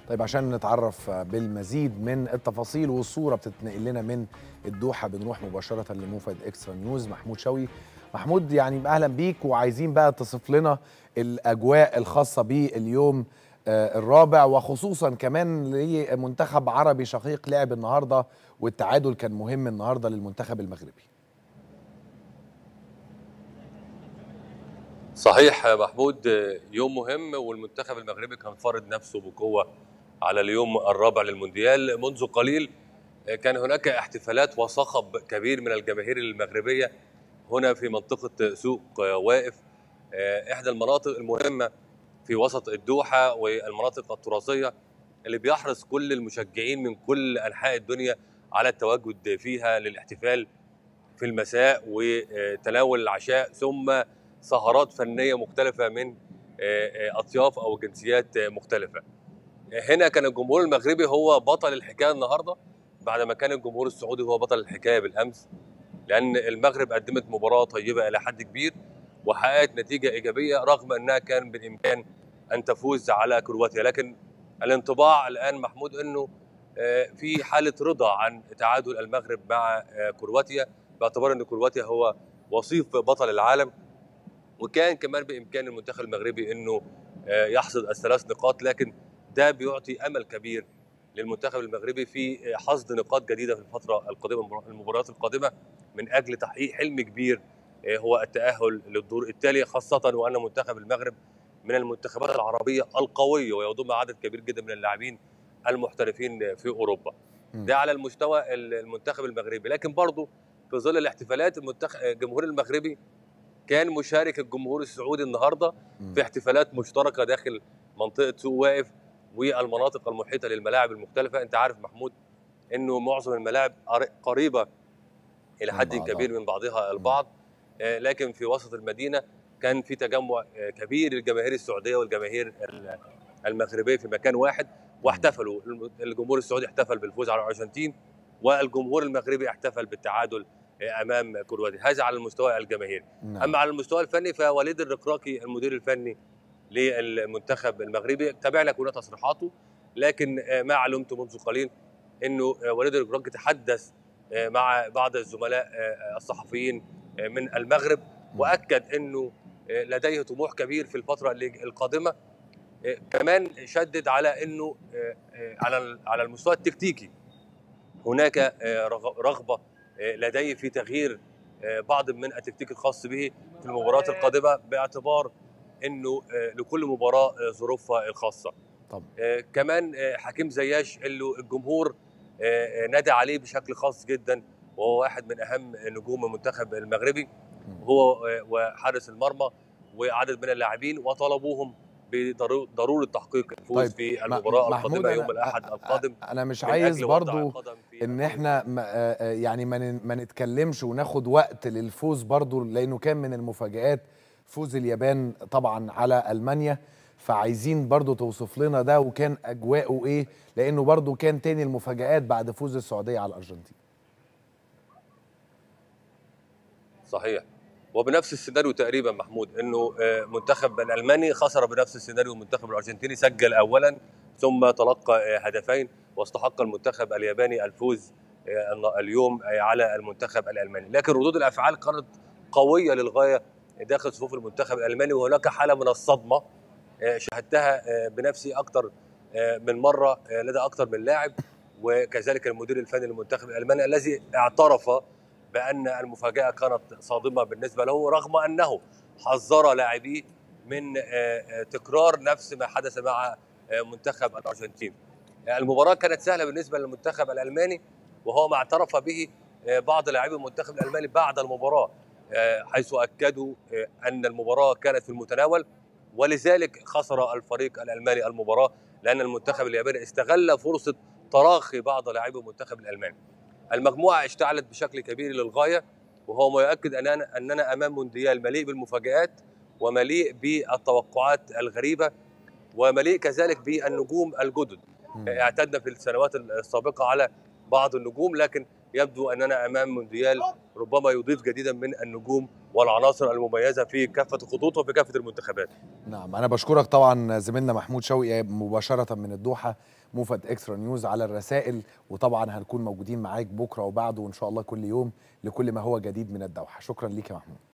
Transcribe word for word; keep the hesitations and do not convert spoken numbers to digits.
طيب عشان نتعرف بالمزيد من التفاصيل والصورة بتتنقل لنا من الدوحة بنروح مباشرة لموفد اكسترا نيوز محمود شوقي. محمود يعني أهلا بيك، وعايزين بقى تصف لنا الأجواء الخاصة باليوم الرابع، وخصوصا كمان لمنتخب عربي شقيق لعب النهاردة والتعادل كان مهم النهاردة للمنتخب المغربي. صحيح محمود، يوم مهم والمنتخب المغربي كان فارض نفسه بقوة على اليوم الرابع للمونديال. منذ قليل كان هناك احتفالات وصخب كبير من الجماهير المغربية هنا في منطقة سوق واقف، إحدى المناطق المهمة في وسط الدوحة والمناطق التراثية اللي بيحرص كل المشجعين من كل أنحاء الدنيا على التواجد فيها للاحتفال في المساء وتناول العشاء، ثم سهرات فنية مختلفة من أطياف أو جنسيات مختلفة. هنا كان الجمهور المغربي هو بطل الحكاية النهاردة، بعدما كان الجمهور السعودي هو بطل الحكاية بالأمس، لأن المغرب قدمت مباراة طيبة إلى حد كبير وحققت نتيجة إيجابية رغم أنها كان بالإمكان أن تفوز على كرواتيا. لكن الانطباع الآن محمود أنه في حالة رضا عن تعادل المغرب مع كرواتيا، باعتبار أن كرواتيا هو وصيف بطل العالم، وكان كمان بإمكان المنتخب المغربي أنه يحصد الثلاث نقاط، لكن ده بيعطي أمل كبير للمنتخب المغربي في حصد نقاط جديدة في الفترة القادمة، المباريات القادمة، من أجل تحقيق حلم كبير هو التأهل للدور التالي، خاصة وأن منتخب المغرب من المنتخبات العربية القوية ويضم عدد كبير جدا من اللاعبين المحترفين في أوروبا. ده على المستوى المنتخب المغربي، لكن برضه في ظل الاحتفالات المنتخب الجمهور المغربي كان مشارك الجمهور السعودي النهارده في احتفالات مشتركه داخل منطقه سوق واقف والمناطق المحيطه للملاعب المختلفه. انت عارف محمود انه معظم الملاعب قريبه الى حد كبير من بعضها البعض، لكن في وسط المدينه كان في تجمع كبير للجماهير السعوديه والجماهير المغربيه في مكان واحد، واحتفلوا. الجمهور السعودي احتفل بالفوز على الارجنتين، والجمهور المغربي احتفل بالتعادل امام كرواتيا. هذا على المستوى الجماهيري. نعم. اما على المستوى الفني فوليد الركراكي المدير الفني للمنتخب المغربي تابعنا كل تصريحاته، لكن ما علمت منذ قليل انه وليد الركراكي تحدث مع بعض الزملاء الصحفيين من المغرب واكد انه لديه طموح كبير في الفتره القادمه. كمان شدد على انه على على المستوى التكتيكي هناك رغبه لديه في تغيير بعض من التكتيك الخاص به في المباريات القادمه، باعتبار انه لكل مباراه ظروفها الخاصه. طب. كمان حكيم زياش اللي الجمهور نادى عليه بشكل خاص جدا، وهو واحد من اهم نجوم المنتخب المغربي، هو وحارس المرمى وعدد من اللاعبين، وطلبوهم بضروره تحقيق الفوز. طيب. في المباراه القادمه يوم الاحد القادم. انا مش عايز برضو ان احنا يعني ما نتكلمش وناخد وقت للفوز برضو، لانه كان من المفاجآت فوز اليابان طبعا على المانيا، فعايزين برضو توصف لنا ده وكان اجواءه ايه، لانه برضو كان تاني المفاجآت بعد فوز السعوديه على الارجنتين. صحيح، وبنفس السيناريو تقريبا محمود، انه منتخب الالماني خسر بنفس السيناريو المنتخب الارجنتيني، سجل اولا ثم تلقى هدفين، واستحق المنتخب الياباني الفوز اليوم على المنتخب الالماني. لكن ردود الافعال كانت قويه للغايه داخل صفوف المنتخب الالماني، وهناك حاله من الصدمه شاهدتها بنفسي اكثر من مره لدى اكثر من لاعب، وكذلك المدير الفني للمنتخب الالماني الذي اعترف بأن المفاجأة كانت صادمة بالنسبة له، رغم أنه حذر لاعبيه من تكرار نفس ما حدث مع منتخب الأرجنتين. المباراة كانت سهلة بالنسبة للمنتخب الألماني، وهو ما اعترف به بعض لاعبي المنتخب الألماني بعد المباراة، حيث أكدوا أن المباراة كانت في المتناول، ولذلك خسر الفريق الألماني المباراة، لأن المنتخب الياباني استغل فرصة تراخي بعض لاعبي المنتخب الألماني. المجموعة اشتعلت بشكل كبير للغاية، وهو ما يؤكد أننا, أننا أمام مونديال مليء بالمفاجآت ومليء بالتوقعات الغريبة ومليء كذلك بالنجوم الجدد. اعتدنا في السنوات السابقة على بعض النجوم، لكن يبدو اننا امام مونديال ربما يضيف جديدا من النجوم والعناصر المميزه في كافه الخطوط وفي كافه المنتخبات. نعم، انا بشكرك طبعا زميلنا محمود شوقي مباشره من الدوحه موفد اكسترا نيوز على الرسائل، وطبعا هنكون موجودين معاك بكره وبعده وان شاء الله كل يوم لكل ما هو جديد من الدوحه. شكرا ليك يا محمود.